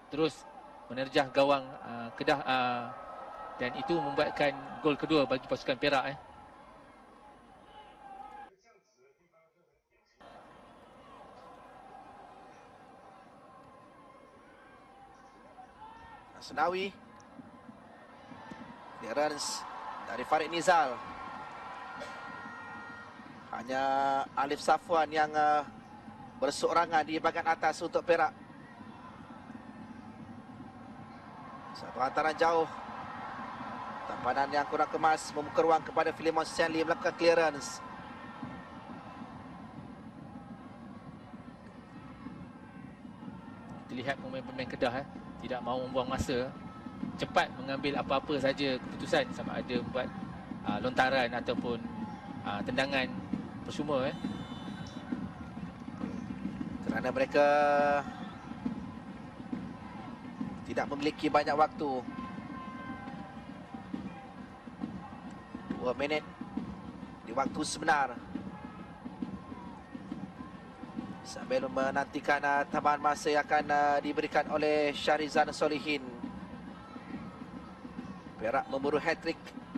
terus menerjah gawang Kedah, dan itu membuatkan gol kedua bagi pasukan Perak. Senawi, clearance dari Farid Nizal. Hanya Alif Safwan yang berseorangan di bahagian atas untuk Perak. Satu hantaran jauh, tampanan yang kurang kemas, membuka ruang kepada Philemon Stanley melakukan clearance. Terlihat pemain-pemain Kedah tidak mahu membuang masa, cepat mengambil apa-apa saja keputusan, sama ada membuat lontaran ataupun tendangan percuma. Kerana mereka tidak memiliki banyak waktu. 2 minit di waktu sebenar. Sambil menantikan tambahan masa yang akan diberikan oleh Syahrizan Solihin. Perak memburu hat-trick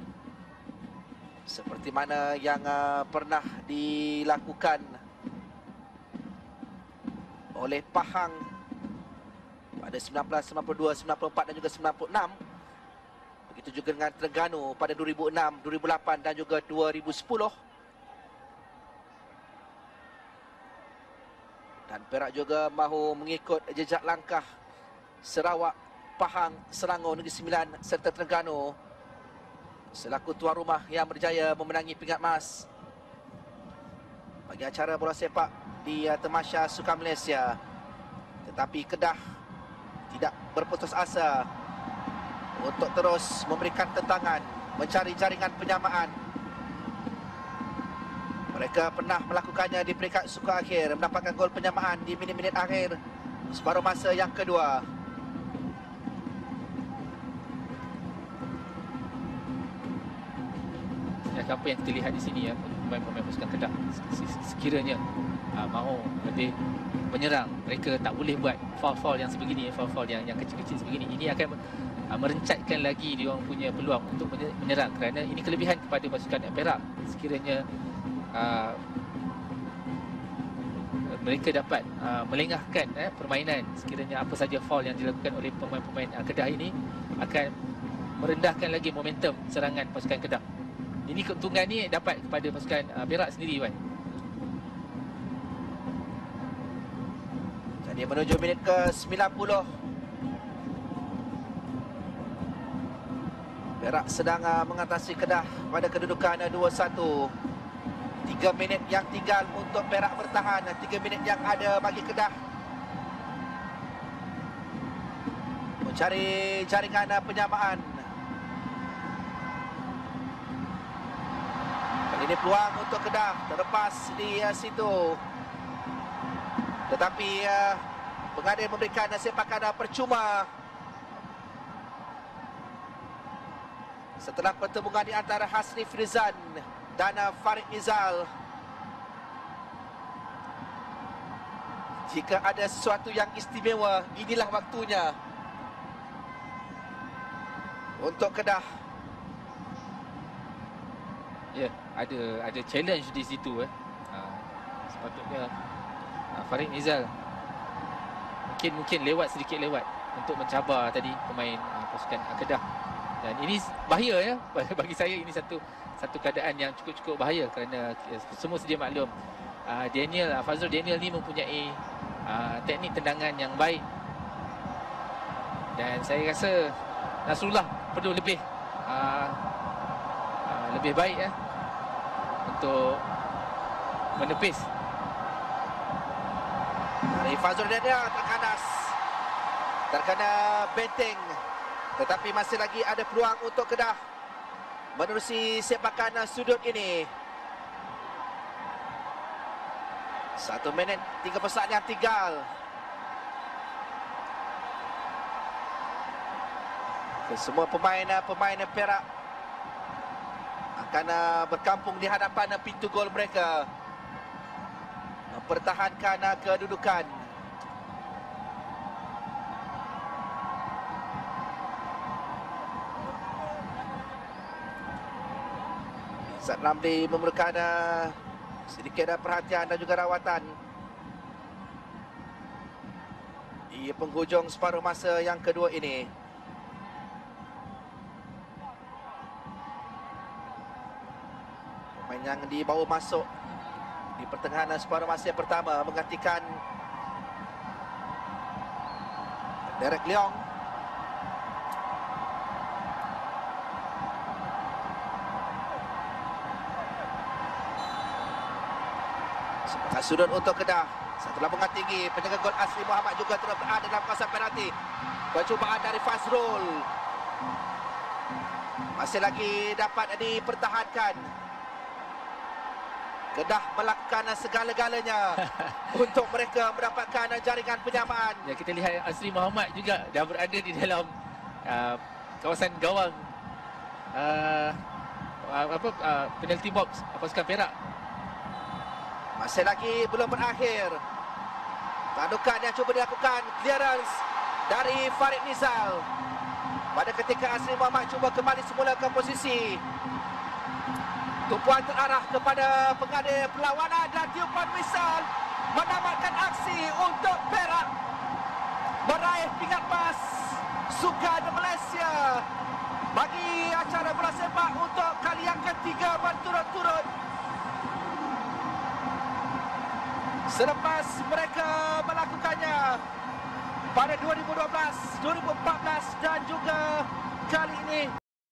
seperti mana yang pernah dilakukan oleh Pahang pada 1992, 94 dan juga 96. Begitu juga dengan Terengganu pada 2006, 2008 dan juga 2010. Dan Perak juga mahu mengikut jejak langkah Sarawak, Pahang, Selangor, Negeri Sembilan serta Terengganu selaku tuan rumah yang berjaya memenangi pingat emas bagi acara bola sepak di Tamasya Sukan Malaysia. Tetapi Kedah tidak berputus asa untuk terus memberikan tentangan, mencari jaringan penyamaan. Mereka pernah melakukannya di peringkat suka akhir, mendapatkan gol penyamaan di minit-minit akhir separuh masa yang kedua. Apa yang kita lihat di sini pemain-pemain pasukan Kedah sekiranya mahu lebih menyerang, mereka tak boleh buat foul-foul yang sebegini, foul-foul yang kecil-kecil sebegini. Ini akan merencatkan lagi dia orang punya peluang untuk menyerang, kerana ini kelebihan kepada pasukan Perak. Sekiranya mereka dapat melengahkan permainan, sekiranya apa saja foul yang dilakukan oleh pemain-pemain Kedah ini akan merendahkan lagi momentum serangan pasukan Kedah. Ini keuntungan ni dapat kepada pasukan Perak sendiri, Wan. Jadi menuju minit ke-90. Perak sedang mengatasi Kedah pada kedudukan 2-1. 3 minit yang tinggal untuk Perak bertahan. 3 minit yang ada bagi Kedah mencari jaringan penyamaan. Kali ini peluang untuk Kedah terlepas di situ. Tetapi pengadil memberikan sepakan percuma setelah pertemuan di antara Hasni Frizan dan Farid Nizal. Jika ada sesuatu yang istimewa, inilah waktunya untuk Kedah. Ya, ada challenge di situ. Sepatutnya Farid Nizal mungkin sedikit lewat untuk mencabar tadi pemain pasukan Kedah. Dan ini bahaya bagi saya. Ini satu keadaan yang cukup bahaya, kerana semua sedia maklum Fazrul Daniel ni mempunyai teknik tendangan yang baik, dan saya rasa Nasrullah perlu lebih baik untuk menepis. Dari Fazrul Daniel terkena benteng, tetapi masih lagi ada peluang untuk Kedah menerusi sepakan sudut ini. 1 minit 3 saat yang tinggal. Semua pemain Perak akan berkampung di hadapan pintu gol mereka, mempertahankan kedudukan. Azad Ramli memerlukan sedikit perhatian dan juga rawatan. Di penghujung separuh masa yang kedua ini. Pemain yang dibawa masuk di pertengahan separuh masa yang pertama menggantikan Derek Leong. Sepakat sudut untuk Kedah. Satu lapangan tinggi, penjaga gol Asri Muhammad juga terus berada dalam kawasan penalti. Percubaan dari Fazrul masih lagi dapat dipertahankan. Kedah melakukan segala-galanya untuk mereka mendapatkan jaringan penyamaan. Ya, kita lihat Asri Muhammad juga dah berada di dalam kawasan gawang penalty box pasukan Perak. Masih lagi belum berakhir. Tandukan yang cuba dilakukan, clearance dari Farid Nizal. Pada ketika Asri Muhammad cuba kembali semula ke posisi, tumpuan terarah kepada pengadil perlawanan dan tiupan whistle menamatkan aksi untuk Perak meraih pingat emas Sukan Malaysia bagi acara bola sepak untuk kali yang ketiga berturut-turut. Selepas mereka melakukannya pada 2012, 2014 dan juga kali ini